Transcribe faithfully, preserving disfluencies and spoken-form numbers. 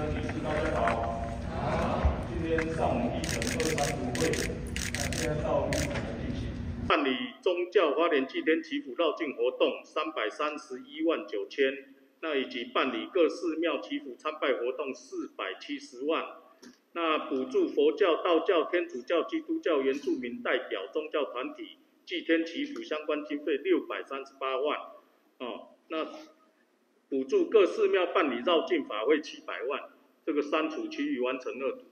的女士大家好。好。今天上午议程二三读会，那现在到议程的进行。办理宗教花莲祭天祈福绕境活动三百三十一万九千，那以及办理各寺庙祈福参拜活动四百七十万。那补助佛教、道教、天主教、基督教、原住民代表宗教团体祭天祈福相关经费六百三十八万。哦，那补助各寺庙办理绕境法会七百万，这个删除，其余完成二读。